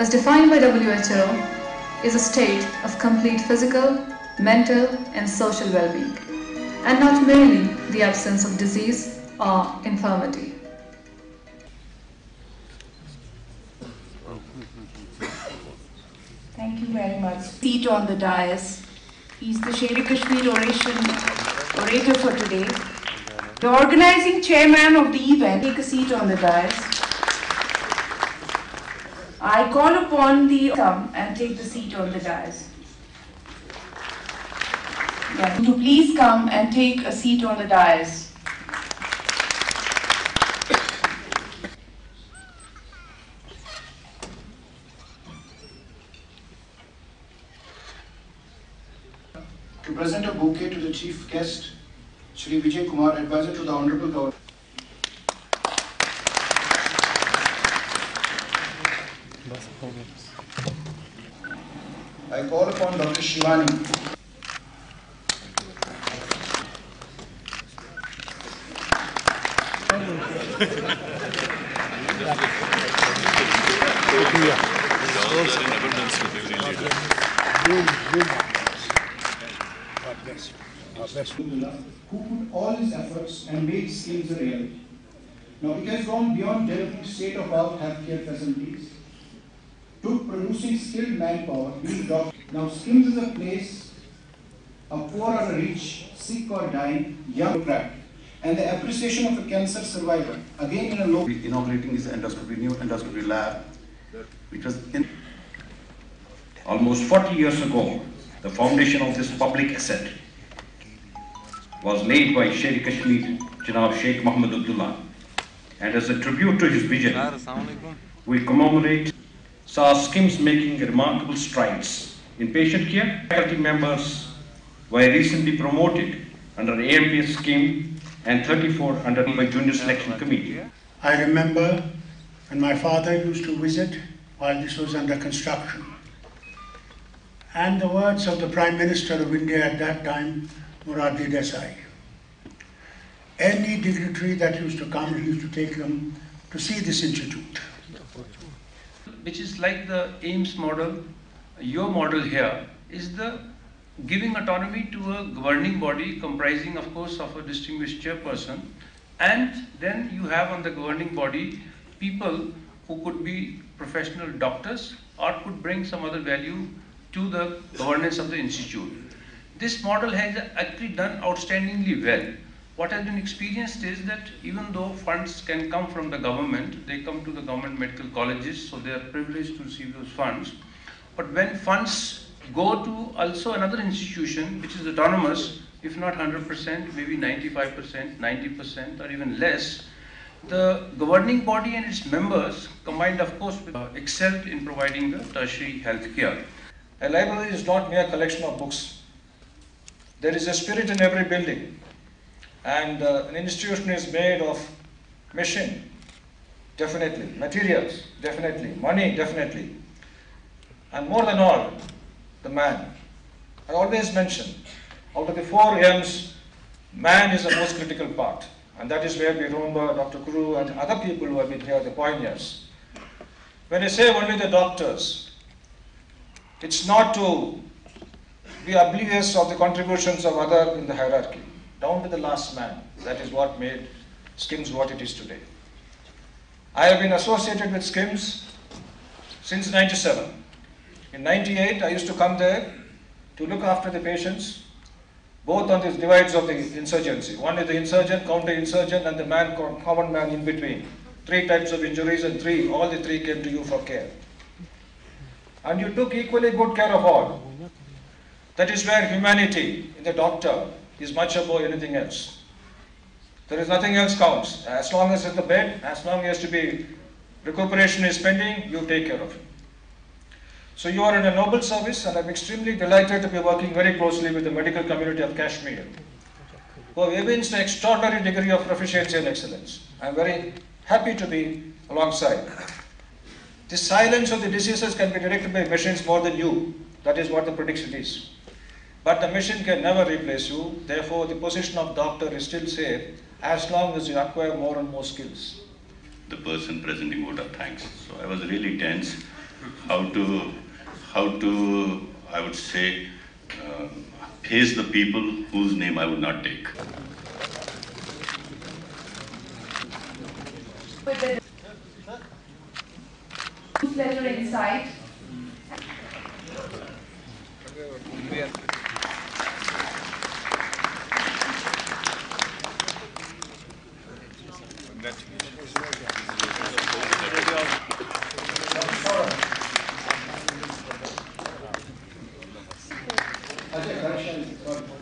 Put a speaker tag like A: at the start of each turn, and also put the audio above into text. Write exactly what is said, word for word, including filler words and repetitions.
A: as defined by W H O, is a state of complete physical, mental and social well-being, and not merely the absence of disease or infirmity.
B: Thank you very much. Seat on the dais. He's the Sher-e-Kashmir oration orator for today. The organizing chairman of the event, take a seat on the dais. I call upon the come and take the seat on the dais. Yeah, to please come and take a seat on the dais.
C: To present a bouquet to the chief guest, Shri Vijay Kumar, Advisor to the Honorable Governor. I call upon Doctor Shivani. Who put all his efforts and made SKIMS a reality. Now it has gone beyond delivering state-of-the-art healthcare facilities to producing skilled manpower, being doctors. Now SKIMS is a place, a poor or a rich, sick or dying, young cracked, and the appreciation of a cancer survivor, again in a low.
D: Inaugurating this endoscopy, new endoscopy lab, which was in
E: almost forty years ago, the foundation of this public asset was laid by Sher-e-Kashmir, Janab Sheikh Farooq Abdullah, and as a tribute to his vision, we commemorate saw SKIMS making remarkable strides in patient care. Faculty members were recently promoted under A M P S scheme and thirty-four under my Junior Selection Committee.
F: I remember when my father used to visit while this was under construction. And the words of the Prime Minister of India at that time, Morarji Desai. Any dignitary that used to come, he used to take them to see this institute.
G: Which is like the AIMS model, your model here is the giving autonomy to a governing body comprising, of course, of a distinguished chairperson, and then you have on the governing body people who could be professional doctors or could bring some other value to the governance of the institute. This model has actually done outstandingly well. What has been experienced is that even though funds can come from the government, they come to the government medical colleges, so they are privileged to receive those funds. But when funds go to also another institution which is autonomous, if not one hundred percent, maybe ninety-five percent, ninety percent or even less, the governing body and its members combined, of course, uh, excelled in providing the tertiary health care.
H: A library is not mere collection of books. There is a spirit in every building, and uh, an institution is made of machine, definitely, materials, definitely, money, definitely, and more than all, the man. I always mention, out of the four M's, man is the most critical part, and that is where we remember Doctor Guru and other people who have been here, the pioneers. When I say only the doctors, it's not to be oblivious of the contributions of others in the hierarchy. Down to the last man. That is what made SKIMS what it is today. I have been associated with SKIMS since ninety-seven. In ninety-eight, I used to come there to look after the patients, both on the divides of the insurgency. One is the insurgent, counter-insurgent, and the man, common man in between. Three types of injuries, and three, all the three came to you for care. And you took equally good care of all. That is where humanity in the doctor is much above anything else. There is nothing else counts. As long as it's the bed, as long as to be recuperation is pending, you take care of it. So you are in a noble service, and I'm extremely delighted to be working very closely with the medical community of Kashmir, who have evinced an extraordinary degree of proficiency and excellence. I'm very happy to be alongside. The silence of the diseases can be directed by machines more than you. That is what the prediction is. But the machine can never replace you. Therefore, the position of doctor is still safe as long as you acquire more and more skills.
E: The person presenting vote of thanks. So I was really tense.
I: how to, how to, I would say, uh, face the people whose name I would not take.
B: Pleasure inside.
C: Ajay, Ganesha, sorry.